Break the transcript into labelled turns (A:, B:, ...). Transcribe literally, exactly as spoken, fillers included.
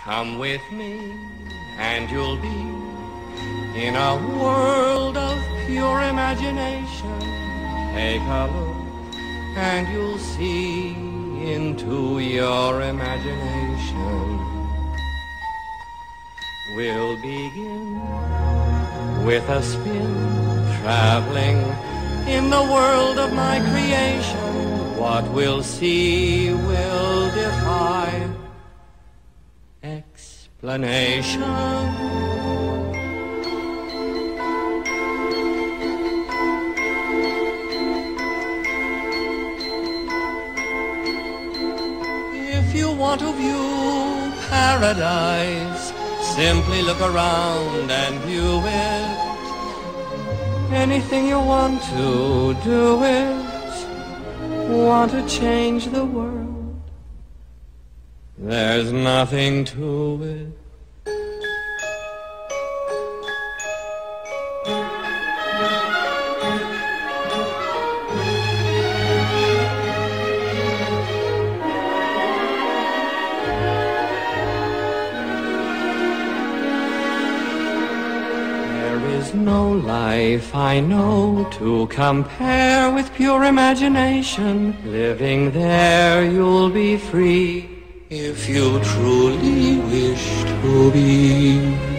A: Come with me and you'll be in a world of pure imagination. Take a look and you'll see into your imagination. We'll begin with a spin, traveling in the world of my creation. What we'll see will defy explanation. If you want to view paradise, simply look around and view it. Anything you want to do it. Want to change the world, there's nothing to it. No life I know to compare with pure imagination. Living there you'll be free if you truly wish to be.